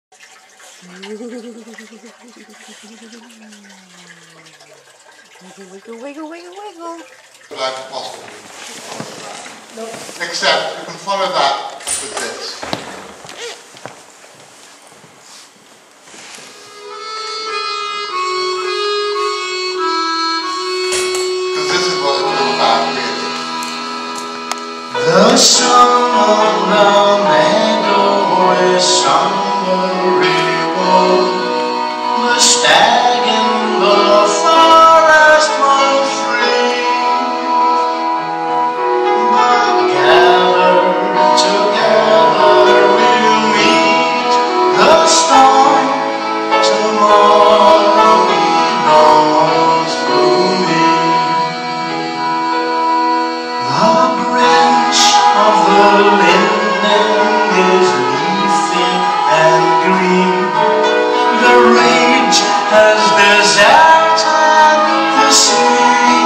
Wiggle, wiggle, wiggle, wiggle. Like possible. No. Except you can follow that with this. Because this is what it's all about, really. The song of the meadow is somebody woke. The stag in the forest was free, but gathered together we'll meet the storm tomorrow belongs to me. The branch of the linden is leafy and green. The rage has deserted the sea.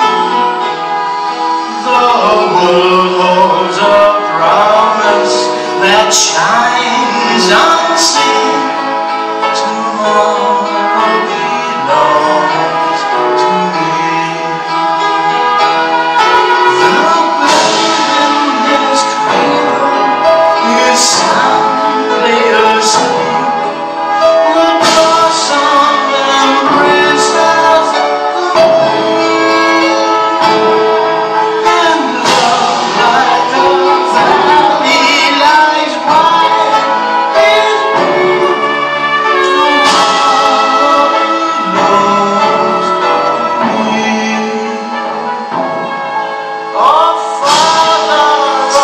The world holds a promise that shines unseen. Tomorrow belongs to me. The bird in his cradle is soundly asleep. The blossom embraces the moon, and love like a valley lies wide in blue. Tomorrow belongs to me. Oh Father,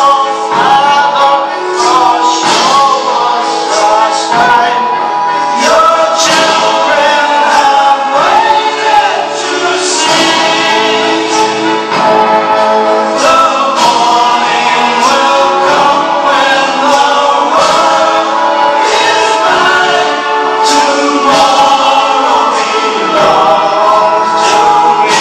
show us the sign. Your children have waited to see. The morning will come when the world is mine. Tomorrow belongs to me.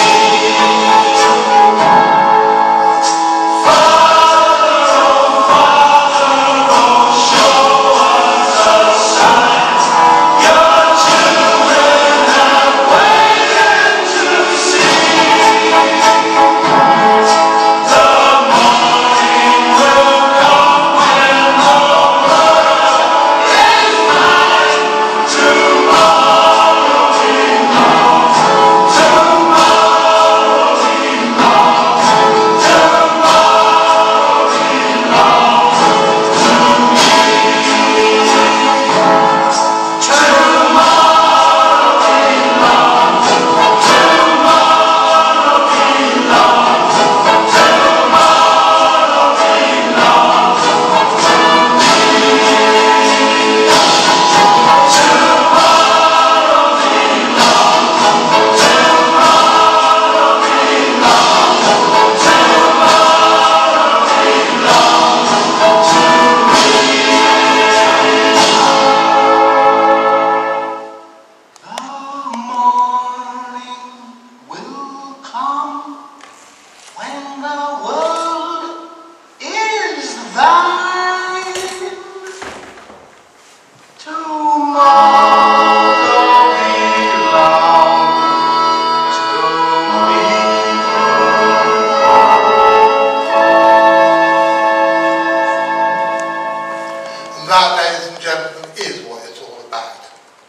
That, ladies and gentlemen, is what it's all about.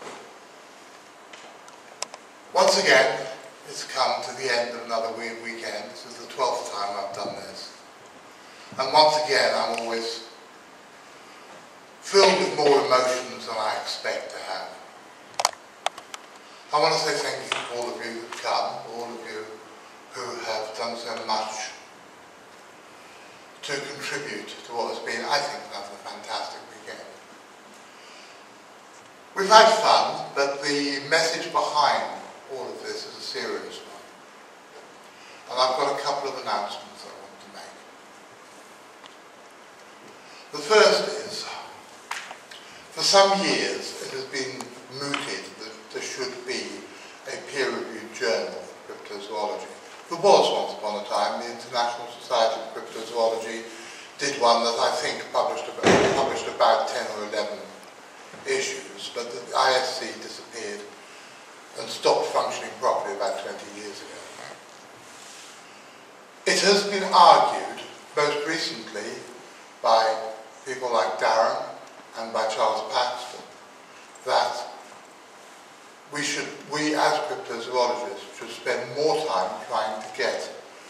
Once again, it's come to the end of another weird weekend. This is the 12th time I've done this. And once again, I'm always filled with more emotions than I expect to have. I want to say thank you to all of you who've come, all of you who have done so much to contribute to what has been, I think, another fantastic weekend. We've had fun, but the message behind all of this is a serious one. And I've got a couple of announcements I want to make. The first is, for some years it has been mooted that there should be a peer-reviewed journal of cryptozoology. There was once upon a time. The International Society of Cryptozoology did one that I think published about 10 or 11 issues, but the ISC disappeared and stopped functioning properly about 20 years ago. It has been argued, most recently by people like Darren and by Charles Paxton, that we as cryptozoologists should spend more time trying to get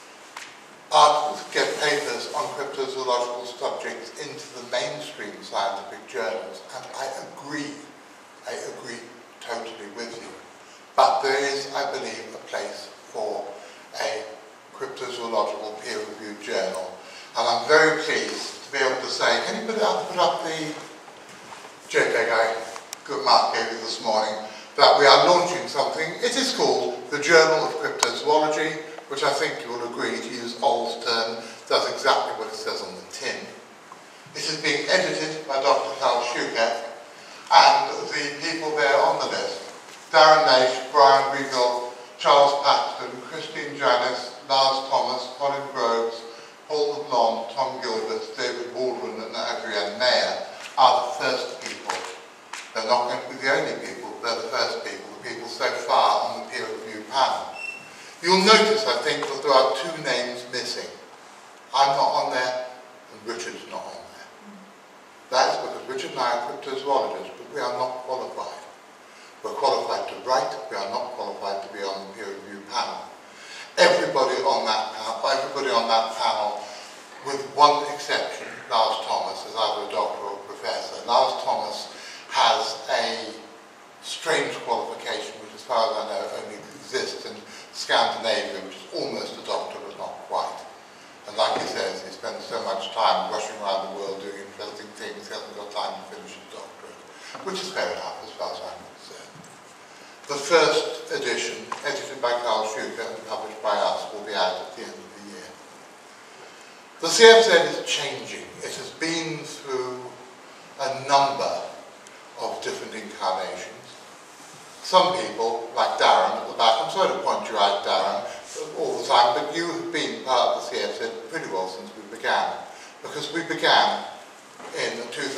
papers on cryptozoological subjects into the mainstream scientific journals, and I agree totally with you. But there is, I believe, a place for a cryptozoological peer-reviewed journal, and I'm very pleased to be able to say, can you put up the JPEG I good Mark gave you this morning, that we are launching something. It is called the Journal of Cryptozoology, which I think you will agree, to use Old's term, does exactly what it says on the tin. It is being edited by Dr. Carl Schuker, and the people there on the list: Darren Naish, Brian Regal, Charles Paxton, Christine Janis, Lars Thomas, Colin Groves, Paul the Blonde, Tom Gilbert, David Waldron and Adrienne Mayer are the first people. They're not going to be the only people, they're the first people, the people so far on the peer review panel. You'll notice, I think, that there are two names missing. I'm not on there, and Richard's not on there. That is because Richard and I are cryptozoologists, but we are not qualified. We're qualified to write, we are not qualified to be on the peer review panel. Everybody on that panel, with one exception, Lars Thomas, is either a doctor or a professor. Lars Thomas has a strange qualification, which as far as I know only exists in Scandinavia, which is almost a doctor but not quite. And like he says, he spends so much time rushing around the world doing interesting things, he hasn't got time to finish his doctorate, which is fair enough as far as I'm concerned. The first edition, edited by Carl Schuker and published by us, will be out at the end of the year. The CFZ is changing. It has been through a number of different incarnations. Some people, like Darren at the back, I'm sorry to point you out, Darren, all the time, but you have been part of the CFZ pretty well since we began. Because we began in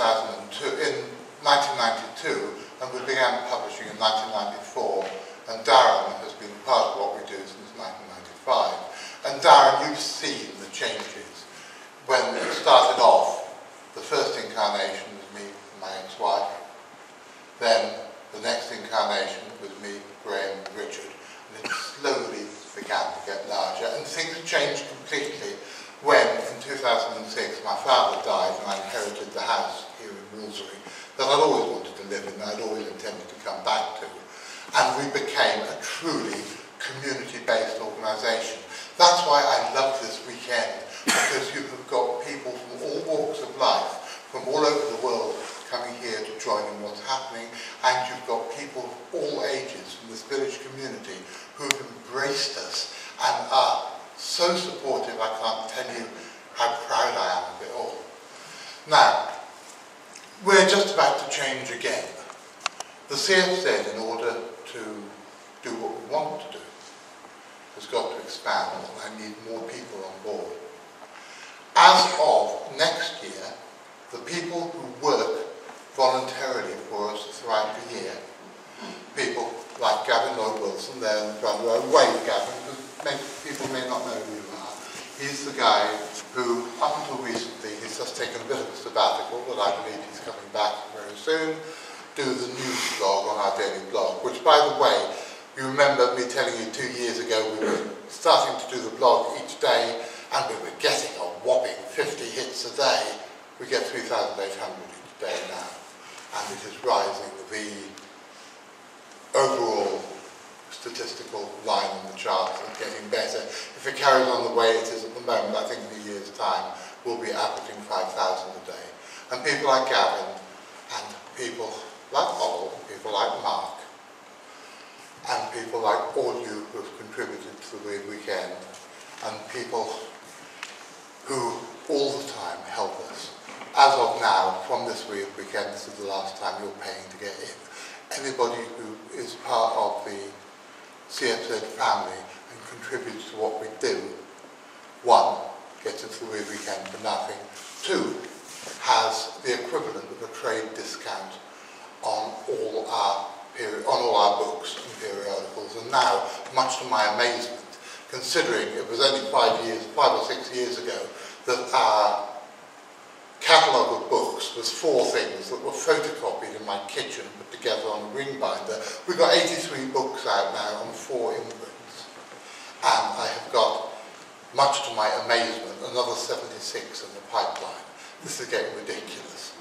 1992, and we began publishing in 1994, and Darren has been part of what we do since 1995. And Darren, you've seen the changes. When it started off, the first incarnation was me and my ex-wife. Then the next incarnation was me, Graham, and Richard, and it slowly began to get larger, and things changed completely when, in 2006, my father died and I inherited the house here in Wolseley that I'd always wanted to live in, that I'd always intended to come back to. And we became a truly community-based organisation. That's why I love this weekend, because you have got people from all walks of life, from all over the world, coming here to join in what's happening, and you've got people of all ages from this village community who have embraced us and are so supportive. I can't tell you how proud I am of it all. Now, we're just about to change again. The CFZ, in order to do what we want to do, has got to expand, and I need more people on board. As of next year, the people who work voluntarily for us throughout the year, people like Gavin Lloyd Wilson, there in the front row, wave Gavin, because people may not know who you are. He's the guy who, up until recently, he's just taken a bit of a sabbatical, but I believe he's coming back very soon, do the news blog on our daily blog, which, by the way, you remember me telling you 2 years ago we were starting to do the blog each day, and we were getting a whopping 50 hits a day. We get 3,800 each day now, and it is rising. The overall statistical line on the charts is getting better. If it carries on the way it is at the moment, I think in a year's time we'll be averaging 5,000 a day. And people like Gavin, and people like Oliver, people like Mark, and people like all you who have contributed to the Weird Weekend, and people who all the time help us. As of now, from this Weird Weekend, this is the last time you're paying to get in. Anybody who is part of the CFZ family and contributes to what we do, 1, gets into the Weird Weekend for nothing, 2, has the equivalent of a trade discount on all our books and periodicals, and now, much to my amazement, considering it was only 5 or 6 years ago, that our catalogue of books was 4 things that were photocopied in my kitchen, put together on a ring binder. We've got 83 books out now on 4 imprints, and I have got, much to my amazement, another 76 in the pipeline. This is getting ridiculous.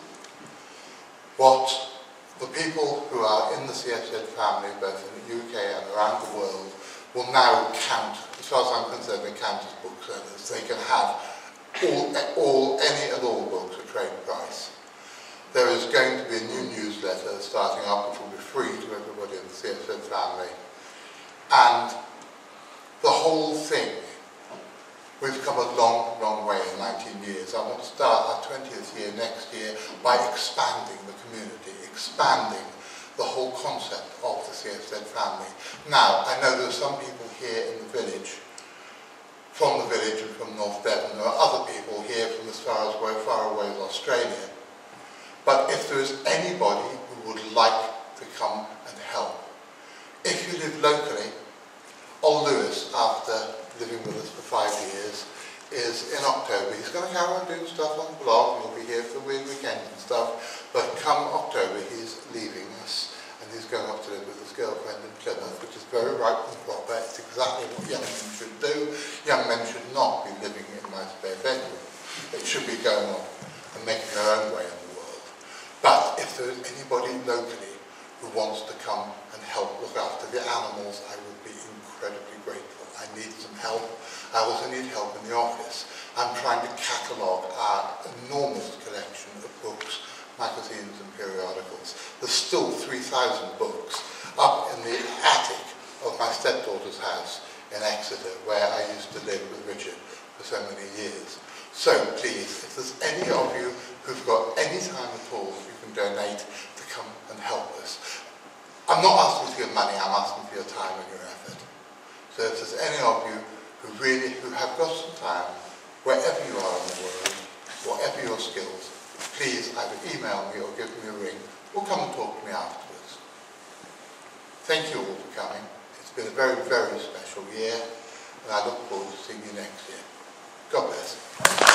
What the people who are in the CFZ family, both in the UK and around the world, will now count, as far as I'm concerned, they count as booksellers. They can have any and all books at trade price. There is going to be a new newsletter starting up, which will be free to everybody in the CFZ family. And the whole thing, we've come a long, long way in 19 years. I want to start our 20th year next year by expanding the community, expanding the whole concept of the CFZ family. Now, I know there are some people here in the village, from the village and from North Devon. There are other people here from as far away as Australia. But if there is anybody who would like to come and help, if you live locally, old Lewis, after living with us for 5 years, is in October. He's going to carry on doing stuff on the blog, he'll be here for the weekend and stuff, but come October he's leaving us and he's going off to live with his girlfriend in Plymouth, which is very right and proper. It's exactly what young men should do. Young men should not be living in my spare bedroom. They should be going off and making their own way in the world. But if there is anybody locally who wants to come and help look after the animals, I would be incredibly grateful. I need some help. I also need help in the office. I'm trying to catalogue our enormous collection of books, magazines and periodicals. There's still 3,000 books up in the attic of my stepdaughter's house in Exeter, where I used to live with Richard for so many years. So please, if there's any of you who've got any time at all that you can donate to come and help us. I'm not asking for your money, I'm asking for your time and your effort. So if there's any of you who have got some time, wherever you are in the world, whatever your skills, please either email me or give me a ring, or come and talk to me afterwards. Thank you all for coming. It's been a very, very special year, and I look forward to seeing you next year. God bless.